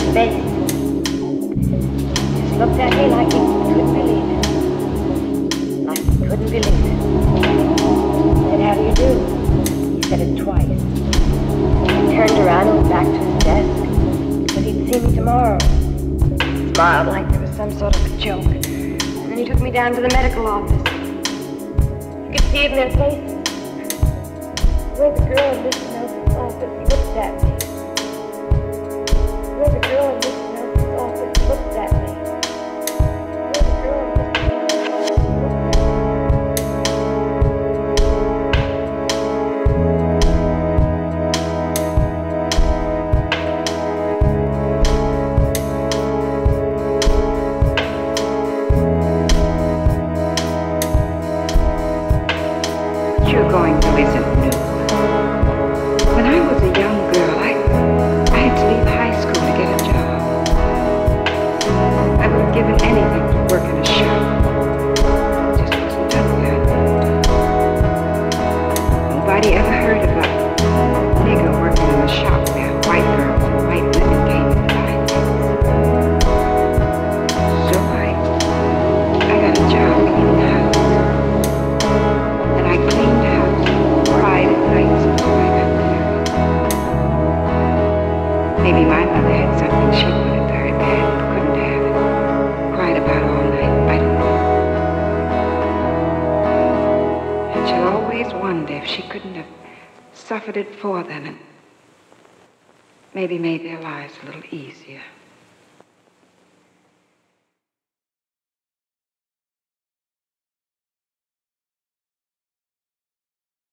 face. Just looked at me like he couldn't believe it. Like he couldn't believe it. I said, how do you do? He said it twice. He turned around and went back to his desk. Said he'd see me tomorrow. Smiled like there was some sort of a joke. And then he took me down to the medical office. You could see it in their faces. The way the girl in Mr. Nelson's office looked at me. The way the girl in Mr. Nelson's office looked at me. The way the girl in Mr. Nelson's office looked at me. What you're going through isn't new. When I was a young girl, I had to leave high school to get a job. I would have given anything to work in a shop. It just wasn't done well. Nobody ever heard of a nigger working in a shop where white girls and white women came to buy things. So I got a job cleaning houses. And I cleaned houses, cried at nights before I got married. Maybe my mother had something she wanted very bad but couldn't have it. Cried about all night, I don't know. And she'll always wonder if she couldn't have suffered it for them and maybe made their lives a little easier.